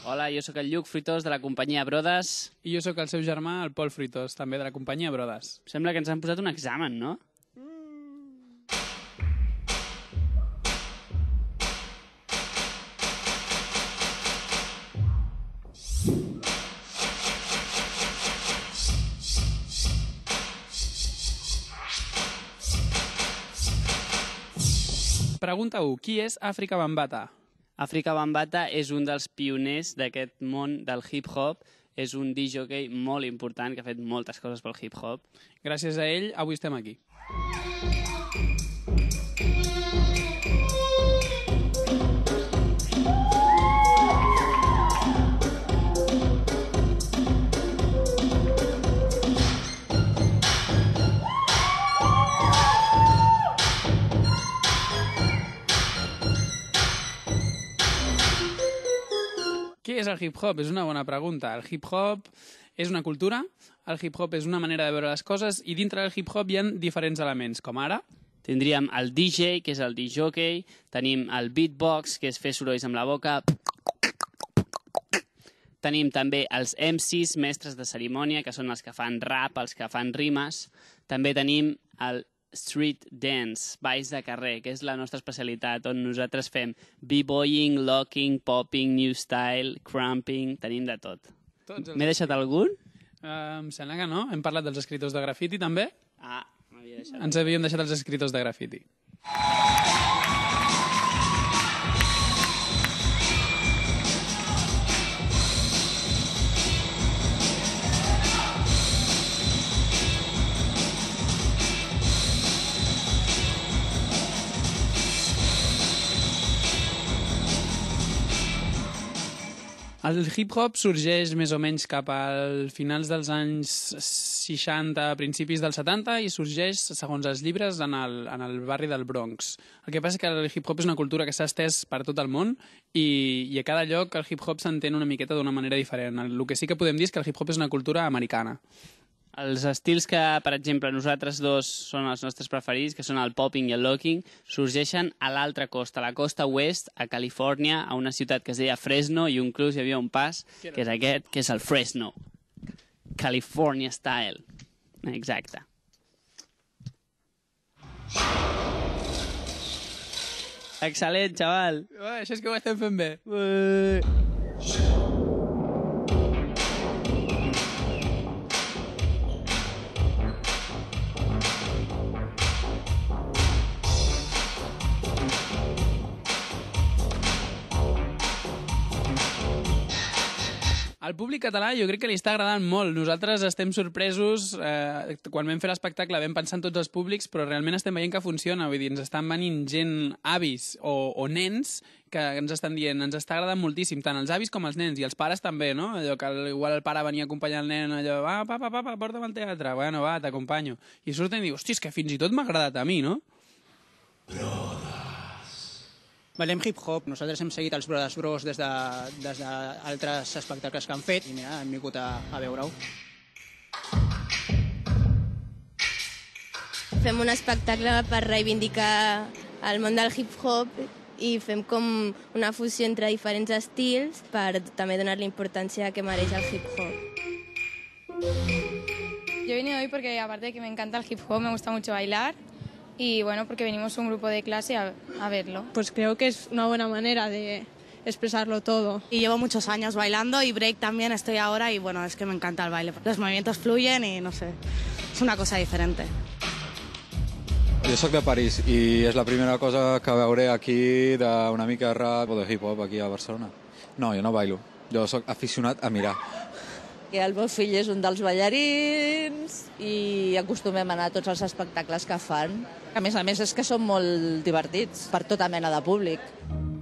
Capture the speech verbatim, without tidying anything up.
Hola, jo sóc el Lluc Fruitós de la companyia Brodes. I jo sóc el seu germà, el Pol Fruitós, també de la companyia Brodes. Sembla que ens han posat un examen, no? Pregunta u. Qui és Afrika Bambaataa? Afrika Bambaataa és un dels pioners d'aquest món del hip-hop. És un disc-jockey molt important que ha fet moltes coses pel hip-hop. Gràcies a ell, avui estem aquí. Què és el hip-hop? És una bona pregunta. El hip-hop és una cultura, el hip-hop és una manera de veure les coses i dintre del hip-hop hi ha diferents elements, com ara... Tindríem el D J, que és el disc-jockey, tenim el beatbox, que és fer sorolls amb la boca, tenim també els M Cs, mestres de cerimònia, que són els que fan rap, els que fan rimes, també tenim el street dance, balls de carrer, que és la nostra especialitat, on nosaltres fem b-boying, locking, popping, new style, cramping, tenim de tot. M'he deixat algun? Uh, em sembla que no. Hem parlat dels escriptors de grafiti, també. Ah, m'havia deixat. Ens havíem deixat els escriptors de grafiti. El hip-hop sorgeix més o menys cap al finals dels anys seixanta, principis dels setanta, i sorgeix, segons els llibres, en el, en el barri del Bronx. El que passa és que el hip-hop és una cultura que s'ha estès per tot el món i, i a cada lloc el hip-hop s'entén una miqueta d'una manera diferent. El que sí que podem dir és que el hip-hop és una cultura americana. Els estils que, per exemple, nosaltres dos són els nostres preferits, que són el popping i el locking, sorgeixen a l'altra costa, a la costa oest, a Califòrnia, a una ciutat que es deia Fresno, i inclús hi havia un pas, que és aquest, que és el Fresno. California style. Exacte. Excel·lent, xaval. Ué, això és que ho estem fent bé. Ué. Al públic català jo crec que li està agradant molt. Nosaltres estem sorpresos. Eh, quan vam fer l'espectacle vam pensar en tots els públics, però realment estem veient que funciona. Vull dir, ens estan venint gent, avis o, o nens, que ens estan dient, ens està agradant moltíssim, tant els avis com els nens, i els pares també, no? Allò que igual el pare venia a acompanyar el nen, allò, va, papa, papa, porta'm al teatre. Bueno, va, t'acompanyo. I surten i diu, hosti, és que fins i tot m'ha agradat a mi, no? Ballem hip-hop. Nosaltres hem seguit els Brothers Bros des d'altres de, espectacles que han fet i mira, hem vingut a, a veure-ho. Fem un espectacle per reivindicar el món del hip-hop i fem com una fusió entre diferents estils per també donar la importància que mereix el hip-hop. Yo he venido hoy porque aparte de que me encanta el hip-hop, me gusta mucho bailar. Y bueno, porque venimos un grupo de clase a, a verlo. Pues creo que es una buena manera de expresarlo todo. Y llevo muchos años bailando y break también estoy ahora y bueno, es que me encanta el baile. Los movimientos fluyen y no sé, es una cosa diferente. Jo soc de París i és la primera cosa que veuré aquí d'una mica de rap o de hip-hop aquí a Barcelona. No, jo no bailo, jo soc aficionat a mirar. Que el meu fill és un dels ballarins i acostumem a anar a tots els espectacles que fan. A més a més és que són molt divertits per tota mena de públic.